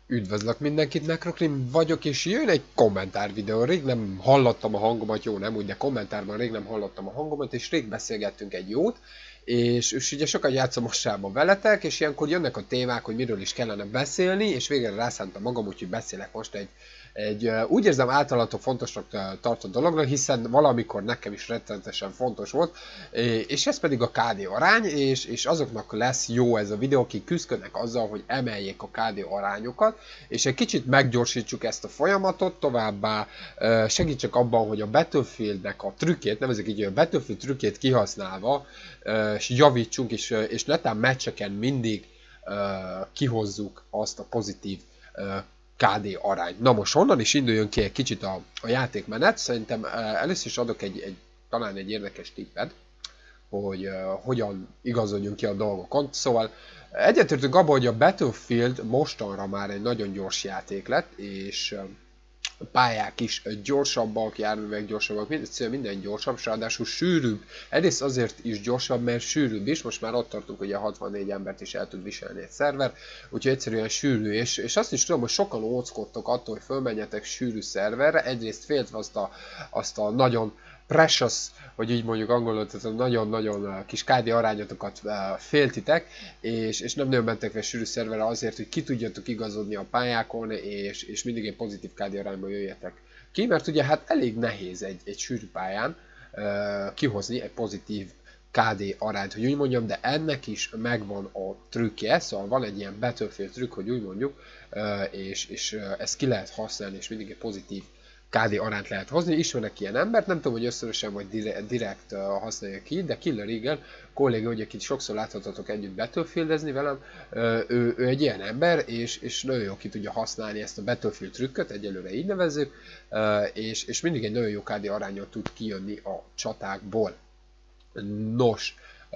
Üdvözlök mindenkit, Necrokrim vagyok, és jön egy kommentár videó. Rég nem hallottam a hangomat, jó nem úgy, de kommentárban rég nem hallottam a hangomat, és rég beszélgettünk egy jót, és ugye sokat játszom mostában veletek, és ilyenkor jönnek a témák, hogy miről is kellene beszélni, és végre rászántam magam, úgyhogy beszélek most egy úgy érzem általatok fontosnak tartott dolognak, hiszen valamikor nekem is rettenetesen fontos volt, és ez pedig a KD arány, és azoknak lesz jó ez a videó, akik küzdködnek azzal, hogy emeljék a KD arányokat, és egy kicsit meggyorsítsuk ezt a folyamatot, továbbá segítsek abban, hogy a Battlefieldnek a trükkét, nevezzük így, a Battlefield trükkét kihasználva, és javítsunk, és netán meccseken mindig kihozzuk azt a pozitív KD arányt. Na most honnan is induljon ki egy kicsit a játékmenet? Szerintem először is adok talán egy érdekes tippet, hogy hogyan igazodjunk ki a dolgokon. Szóval egyetértünk abban, hogy a Battlefield mostanra már egy nagyon gyors játék lett, és a pályák is gyorsabbak, járművek gyorsabbak, minden gyorsabb, és ráadásul sűrűbb. Egyrészt azért is gyorsabb, mert sűrűbb is, most már ott tartunk, hogy a 64 embert is el tud viselni egy szerver, úgyhogy egyszerűen sűrű, és azt is tudom, hogy sokan óckodtok attól, hogy fölmenjetek sűrű szerverre, egyrészt féltve azt a nagyon precious, hogy így mondjuk angolul, tehát a nagyon-nagyon kis KD arányotokat féltitek, és nem nagyon mentek fel sűrű szerverre azért, hogy ki tudjatok igazodni a pályákon, és mindig egy pozitív KD arányban jöjjetek ki, mert ugye hát elég nehéz egy sűrű pályán kihozni egy pozitív KD arányt, hogy úgy mondjam, de ennek is megvan a trükkje, szóval van egy ilyen Battlefield trükk, hogy úgy mondjuk, és ezt ki lehet használni, és mindig egy pozitív KD arányt lehet hozni. Ismerek ilyen embert, nem tudom, hogy összörösen vagy direkt használja ki, de Killer Eagle kolléga, ugye, akit sokszor láthatatok együtt Battlefieldezni velem, ő egy ilyen ember, és nagyon jó ki tudja használni ezt a Battlefield trükköt, egyelőre így nevezzük, és mindig egy nagyon jó KD arányot tud kijönni a csatákból. Nos,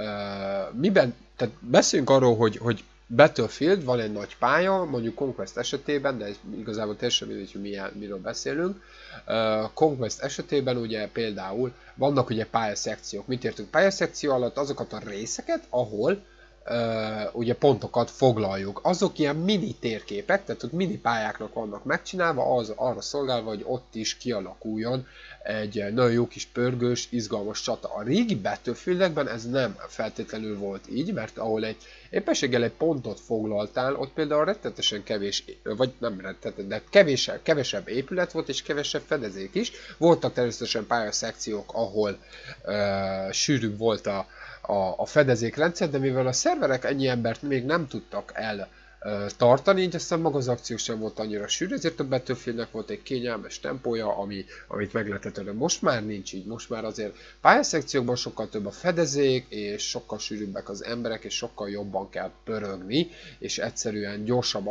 tehát beszéljünk arról, hogy Battlefield, van egy nagy pálya, mondjuk Conquest esetében, de ez igazából teljesen mindegy, hogy miről beszélünk. Conquest esetében ugye például vannak ugye pályaszekciók. Mit értünk pályaszekció alatt? Azokat a részeket, ahol ugye pontokat foglaljuk. Azok ilyen mini térképek, tehát ott mini pályáknak vannak megcsinálva, az arra szolgálva, hogy ott is kialakuljon egy nagyon jó kis pörgős, izgalmas csata. A régi Battlefieldekben ez nem feltétlenül volt így, mert ahol éppenséggel egy pontot foglaltál, ott például rettetesen kevés, vagy nem rettetesen, de kevesebb épület volt, és kevesebb fedezék is. Voltak természetesen pályaszekciók, ahol sűrűbb volt a fedezékrendszer, de mivel a szerverek ennyi embert még nem tudtak tartani, így aztán maga az akció sem volt annyira sűrű, ezért a Battlefieldnek volt egy kényelmes tempója, amit meg lehetett tenni. Most már nincs így, most már azért pályaszekciókban sokkal több a fedezék, és sokkal sűrűbbek az emberek, és sokkal jobban kell pörögni, és egyszerűen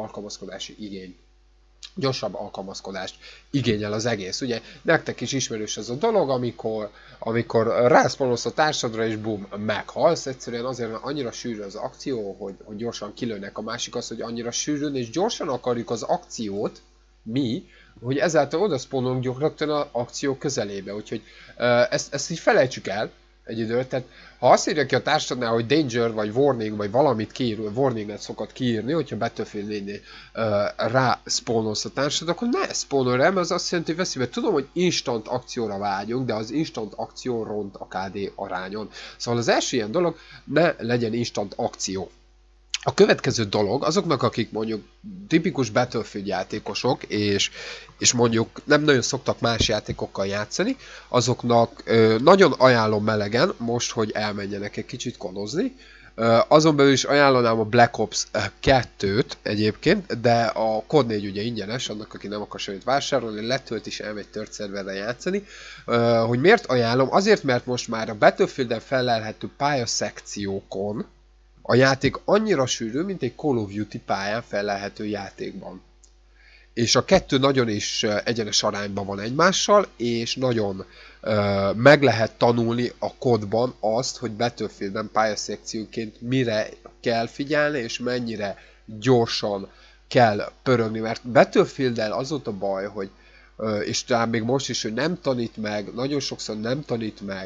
gyorsabb alkalmazkodást igényel az egész. Ugye nektek is ismerős ez a dolog, amikor rászpololsz a társadra és bum, meghalsz, egyszerűen azért, mert annyira sűrű az akció, hogy gyorsan kilőnek. A másik az, hogy annyira sűrűn és gyorsan akarjuk az akciót, hogy ezáltal odaszpónolunk rögtön az akció közelébe, úgyhogy ezt így felejtsük el egy időt, tehát ha azt írja ki a társadnál, hogy danger, vagy warning, vagy valamit kiír, warninget szokott kiírni, hogyha Battlefield 4-nél rá spawnolsz a társad, akkor ne spawnolj rá, mert az azt jelenti, hogy veszélybe. Tudom, hogy instant akcióra vágyunk, de az instant akció ront a KD arányon. Szóval az első ilyen dolog, ne legyen instant akció. A következő dolog, azoknak, akik mondjuk tipikus Battlefield játékosok, és mondjuk nem nagyon szoktak más játékokkal játszani, azoknak nagyon ajánlom melegen most, hogy elmenjenek egy kicsit konozni. Azon belül is ajánlanám a Black Ops 2-t egyébként, de a Code 4 ugye ingyenes, annak, aki nem akar semmit vásárolni, letölt is elmegy third szerverre játszani. Hogy miért ajánlom? Azért, mert most már a Battlefielden felelhető pályaszekciókon a játék annyira sűrű, mint egy Call of Duty pályán felelhető játékban. És a kettő nagyon is egyenes arányban van egymással, és nagyon meg lehet tanulni a kodban azt, hogy Battlefieldben pályaszekcióként mire kell figyelni, és mennyire gyorsan kell pörögni. Mert Battlefield-el az ott a baj, hogy és talán még most is, hogy nem tanít meg, nagyon sokszor nem tanít meg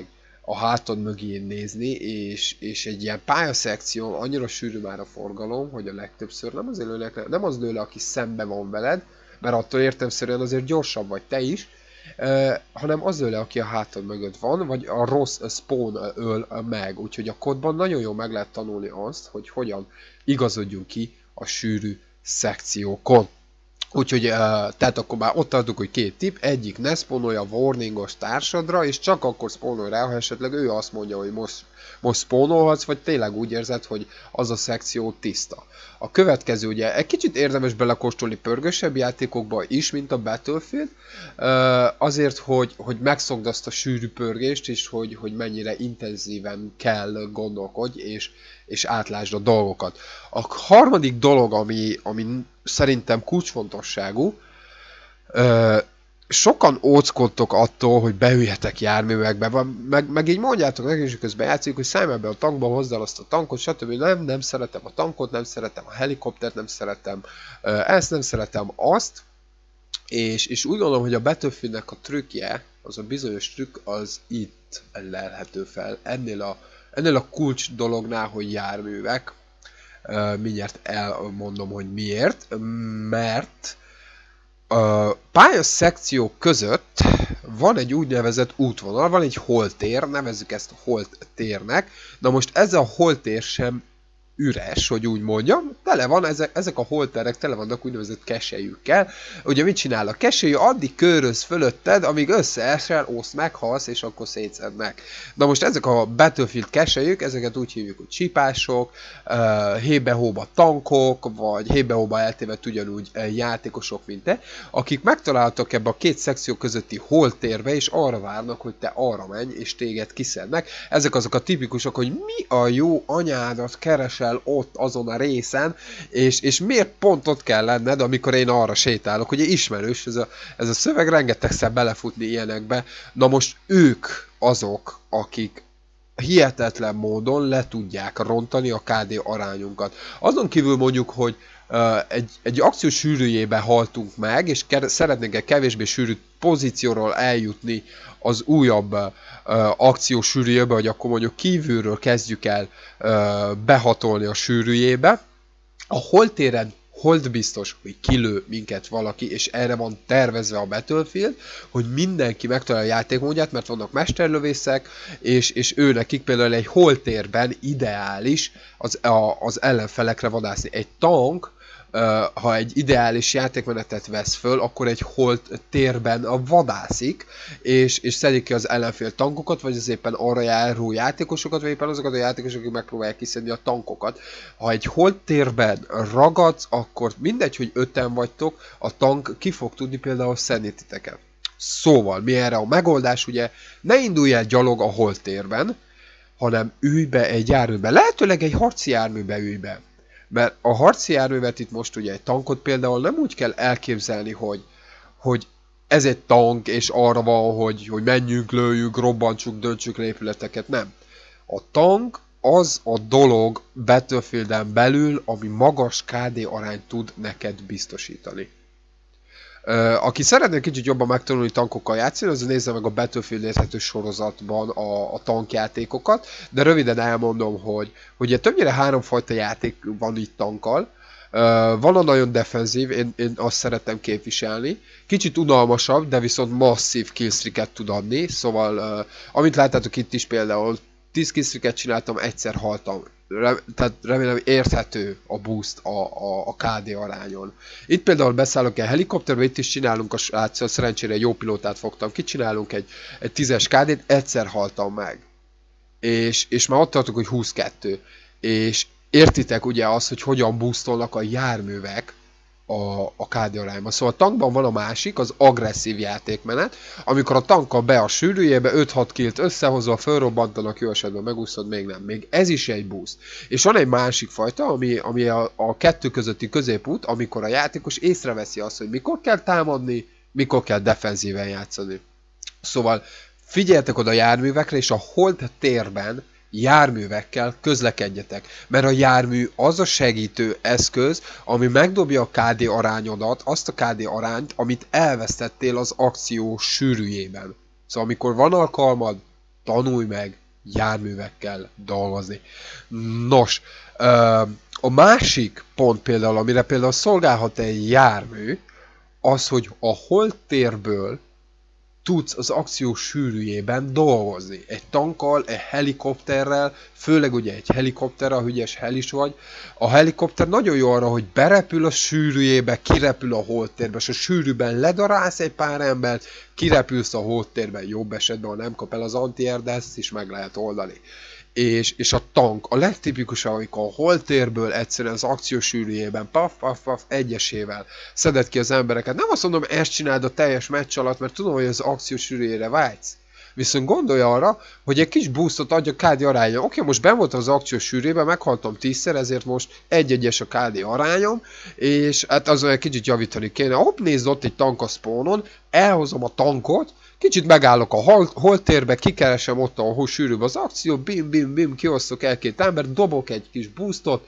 a hátad mögé nézni, és egy ilyen pályaszekción annyira sűrű már a forgalom, hogy a legtöbbször nem az lő le, aki szembe van veled, mert attól értelemszerűen azért gyorsabb vagy te is, hanem az lő le, aki a hátad mögött van, vagy a rossz spawn öl meg. Úgyhogy a kodban nagyon jól meg lehet tanulni azt, hogy hogyan igazodjunk ki a sűrű szekciókon. Úgyhogy, tehát akkor már ott adjuk, hogy két tipp, egyik ne spawnolja warningos társadra, és csak akkor spawnolj rá, ha esetleg ő azt mondja, hogy most spawnolhatsz, vagy tényleg úgy érzed, hogy az a szekció tiszta. A következő ugye egy kicsit érdemes belekóstolni pörgősebb játékokba is, mint a Battlefield, azért, hogy megszokd azt a sűrű pörgést, és hogy mennyire intenzíven kell gondolkodj, és átlásd a dolgokat. A harmadik dolog, ami szerintem kulcsfontosságú, sokan óckodtok attól, hogy beüljetek járművekbe, meg így mondjátok nekünk, és közben játszik, hogy szállj be a tankba, hozzá el azt a tankot, stb. Nem szeretem a tankot, nem szeretem a helikoptert, nem szeretem ezt, nem szeretem azt, és úgy gondolom, hogy a Battlefieldnek a trükkje, az a bizonyos trükk, az itt lelhető fel, ennél a kulcs dolognál, hogy járművek. Mindjárt elmondom, hogy miért, mert pályas szekciók között van egy úgynevezett útvonal, van egy holtér, nevezzük ezt holtérnek. Na most ez a holtér sem üres, hogy úgy mondjam, tele van, ezek a holterek tele vannak úgynevezett keselyükkel. Ugye mit csinál a keselyű? Addig köröz fölötted, amíg összeesel, oszt meghalsz, és akkor szétszednek. Na most ezek a Battlefield keselyük, ezeket úgy hívjuk, hogy csipások, hébe-hóba tankok, vagy hébe-hóba eltévedt ugyanúgy játékosok, mint te, akik megtaláltak ebbe a két szekció közötti holtérbe, és arra várnak, hogy te arra menj, és téged kiszednek. Ezek azok a tipikusok, hogy mi a jó anyádat keresel ott azon a részen, és miért pont ott kell lenned, amikor én arra sétálok. Ugye ismerős ez a szöveg, rengetegszer belefutni ilyenekbe. Na most ők azok, akik hihetetlen módon le tudják rontani a KD arányunkat. Azon kívül mondjuk, hogy egy akció sűrűjében haltunk meg, és szeretnénk egy kevésbé sűrű pozícióról eljutni az újabb akció sűrűjébe, hogy akkor mondjuk kívülről kezdjük el behatolni a sűrűjébe. A holtéren hold biztos, hogy kilő minket valaki, és erre van tervezve a Battlefield, hogy mindenki megtalálja a játékmódját, mert vannak mesterlövészek, és ő nekik például egy holtérben ideális az ellenfelekre vadászni. Egy tank, ha egy ideális játékmenetet vesz föl, akkor egy holt térben vadászik, és szedik ki az ellenfél tankokat, vagy az éppen arra járó játékosokat, vagy éppen azokat a játékosok, akik megpróbálják kiszedni a tankokat. Ha egy holt térben ragadsz, akkor mindegy, hogy 5-en vagytok, a tank ki fog tudni például szedni titeket. Szóval, mi erre a megoldás, ugye, ne indulj el gyalog a holt térben, hanem ülj be egy járműbe. Lehetőleg egy harci járműbe ülj be. Mert a harci járművet itt most ugye egy tankot például nem úgy kell elképzelni, hogy ez egy tank, és arra van, hogy menjünk, lőjünk, robbantsuk, döntsük le épületeket, nem. A tank az a dolog Battlefielden belül, ami magas KD arányt tud neked biztosítani. Aki szeretne kicsit jobban megtanulni tankokkal játszani, az nézze meg a Battlefield érhető sorozatban a tankjátékokat, de röviden elmondom, hogy ugye többnyire háromfajta játék van itt tankkal. Van a nagyon defenzív, én azt szeretem képviselni. Kicsit unalmasabb, de viszont masszív killstreaket tud adni, szóval amit láttátok itt is például 10 killstreaket csináltam, egyszer haltam. Tehát remélem érthető a boost a KD arányon. Itt például beszállok egy helikopterbe, itt is csinálunk a sráccal, szerencsére egy jó pilótát fogtam, kicsinálunk egy 10-es KD-t, egyszer haltam meg. És már ott tartok, hogy 22. És értitek ugye azt, hogy hogyan boostolnak a járművek a KD arányban. Szóval a tankban van a másik, az agresszív játékmenet, amikor a tankkal be a sűrűjébe 5-6 killt összehozva, fölrobbantanak, jó esetben megúszod, még nem. Még ez is egy boost. És van egy másik fajta, ami a kettő közötti középút, amikor a játékos észreveszi azt, hogy mikor kell támadni, mikor kell defenzíven játszani. Szóval figyeljetek oda a járművekre, és a hold térben járművekkel közlekedjetek, mert a jármű az a segítő eszköz, ami megdobja a KD arányodat, azt a KD arányt, amit elvesztettél az akció sűrűjében. Szóval amikor van alkalmad, tanulj meg járművekkel dolgozni. Nos, a másik pont például, amire például szolgálhat egy jármű, az, hogy a holttérből tudsz az akció sűrűjében dolgozni. Egy tankkal, egy helikopterrel, főleg ugye egy helikopterrel, ha ügyes helis vagy. A helikopter nagyon jó arra, hogy berepül a sűrűjébe, kirepül a holttérbe, és a sűrűben ledarálsz egy pár embert, kirepülsz a holttérben, jobb esetben, ha nem kap el az anti-air, de ezt is meg lehet oldani. És a tank, a legtipikusabb, amikor a holttérből egyszerűen az akciósűrűjében paf, egyesével szeded ki az embereket. Nem azt mondom, ezt csináld a teljes meccs alatt, mert tudom, hogy az akciósűrűjére vágysz. Viszont gondolj arra, hogy egy kis boostot adja KD aránya. Oké, most benn voltam az akciós sűrűjében, meghaltam 10-szer, ezért most 1-1-es a KD arányom, és hát azon egy kicsit javítani kéne. Hopp, nézd, ott egy tank a spawnon, elhozom a tankot, kicsit megállok a holttérbe, kikeresem ott, ahol sűrűbb az akció, bim, kiosztok el két embert, dobok egy kis boostot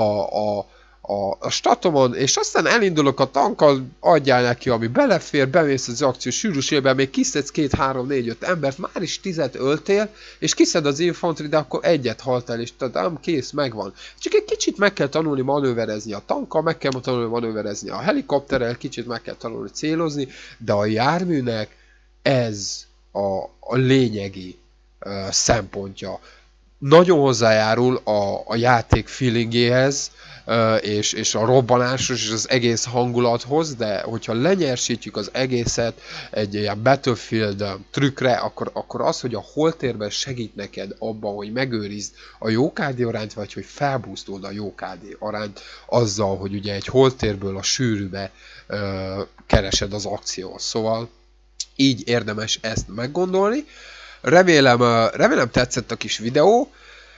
a statomon, és aztán elindulok a tankkal, adjál neki, ami belefér, bemész az akció sűrűségben, még kiszedsz 2, 3, 4, 5 embert, már is 10-et öltél, és kiszed az infantry, de akkor egyet haltál, és tudom, kész, megvan. Csak egy kicsit meg kell tanulni manőverezni a tankkal, meg kell tanulni manőverezni a helikopterrel, kicsit meg kell tanulni célozni, de a járműnek ez a lényegi szempontja. Nagyon hozzájárul a játék feelingéhez, és a robbanáshoz, és az egész hangulathoz, de hogyha lenyersítjük az egészet egy ilyen Battlefield trükkre, akkor az, hogy a holtérben segít neked abban, hogy megőrizd a jó KD arányt, vagy hogy felbúztold a jó KD arányt azzal, hogy ugye egy holtérből a sűrűbe keresed az akciót. Szóval így érdemes ezt meggondolni. Remélem tetszett a kis videó.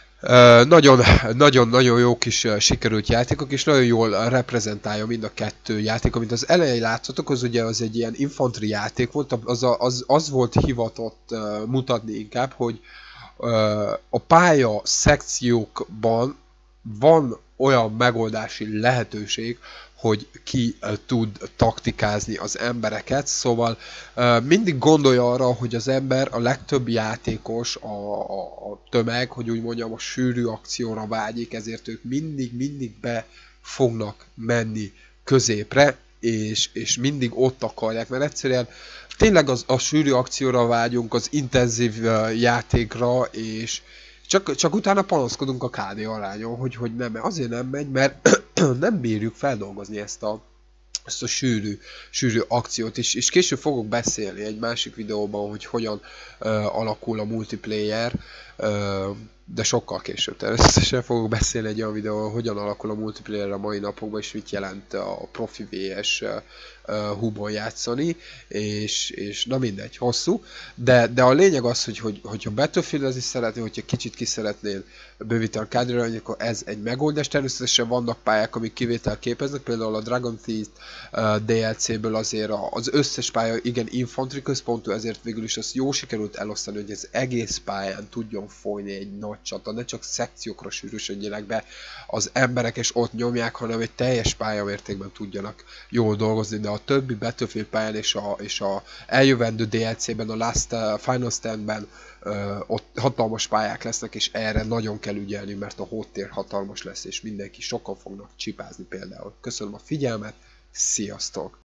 Nagyon jó kis sikerült játékok, és nagyon jól reprezentálja mind a kettő játék. Amit az elején látszatok, az ugye az egy ilyen infantry játék volt, az volt hivatott mutatni inkább, hogy a pálya szekciókban van olyan megoldási lehetőség, hogy ki tud taktikázni az embereket, szóval mindig gondolj arra, hogy az ember, a legtöbb játékos, a tömeg, hogy úgy mondjam, a sűrű akcióra vágyik, ezért ők mindig be fognak menni középre, és mindig ott akarják, mert egyszerűen tényleg a sűrű akcióra vágyunk, az intenzív játékra, és csak utána panaszkodunk a KD arányon, hogy nem, azért nem megy, mert nem bírjuk feldolgozni ezt a sűrű akciót, és később fogok beszélni egy másik videóban, hogy hogyan alakul a multiplayer, de sokkal később természetesen fogok beszélni egy olyan videóban, hogyan alakul a multiplayer a mai napokban, és mit jelent a profi VS hubon játszani, és na mindegy, hosszú, de a lényeg az, hogyha Battlefield-ezni szeretnél, hogyha kicsit ki szeretnél bővíteni a kádra, akkor ez egy megoldás. Természetesen vannak pályák, amik kivétel képeznek, például a Dragon Thieves DLC-ből azért az összes pálya igen infantry központú, ezért végül is azt jó sikerült elosztani, hogy az egész pályán tudjon folyni egy nagy csata, ne csak szekciókra sűrűsödjenek be az emberek, és ott nyomják, hanem egy teljes pályamértékben tudjanak jól dolgozni, de a többi Battlefield pályán és a eljövendő DLC-ben, a Final Stand-ben ott hatalmas pályák lesznek, és erre nagyon kell ügyelni, mert a hottér hatalmas lesz, és mindenki sokan fognak csipázni például. Köszönöm a figyelmet, sziasztok!